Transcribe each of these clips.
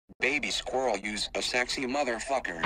Baby squirrel, use a sexy motherfucker.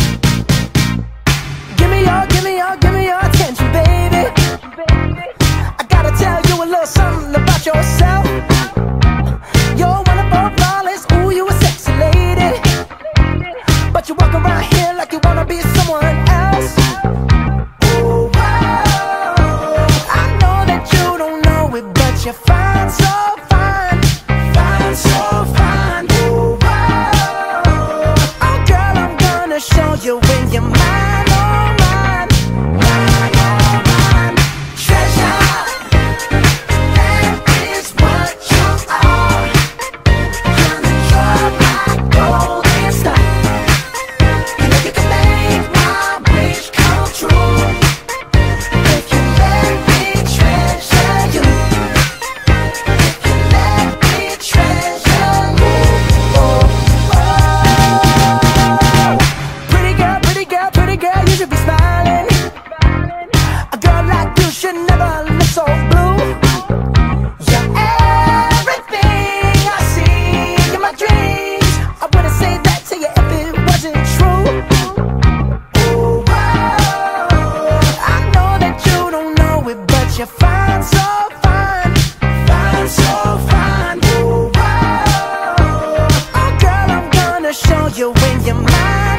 Give me your attention, baby. I gotta tell you a little something about yourself. You're wonderful, flawless, ooh, you a sexy lady. But you walk around here like you wanna be someone else. Ooh, wow. I know that you don't know it, but you're fine, so fine. Fine, so fine. Ooh, wow. Oh girl, I'm gonna show you when you're mine, oh mine. Mine, oh mine. Treasure, that is what you are. You're my golden star. You know you can make my wish come true if you let me treasure you. If you let me treasure you. Oh, oh. Pretty girl, you should be smiling. A girl like you should never look so blue. You're everything I see in my dreams. I wouldn't say that to you if it wasn't true. Ooh, wow. I know that you don't know it, but you're fine, so fine. Fine, so fine. Ooh, wow. Oh girl, I'm gonna show you when you're mine.